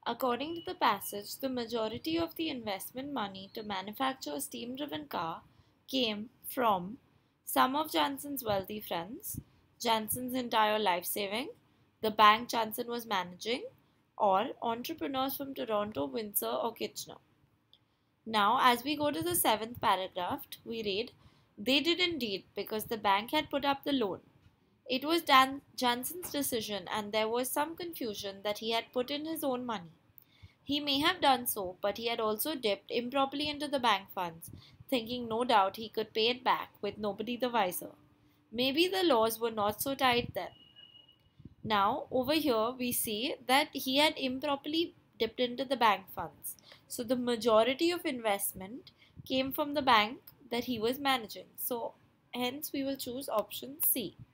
According to the passage, the majority of the investment money to manufacture a steam driven car came from some of Janssen's wealthy friends, Janssen's entire life saving, the bank Janssen was managing, or entrepreneurs from Toronto, Windsor, or Kitchener. Now, as we go to the seventh paragraph, we read, they did indeed because the bank had put up the loan. It was Janssen's decision, and there was some confusion that he had put in his own money. He may have done so, but he had also dipped improperly into the bank funds, thinking no doubt he could pay it back with nobody the wiser. Maybe the laws were not so tight then. Now, over here, we see that he had improperly dipped into the bank funds. So, the majority of investment came from the bank that he was managing. So, hence, we will choose option C.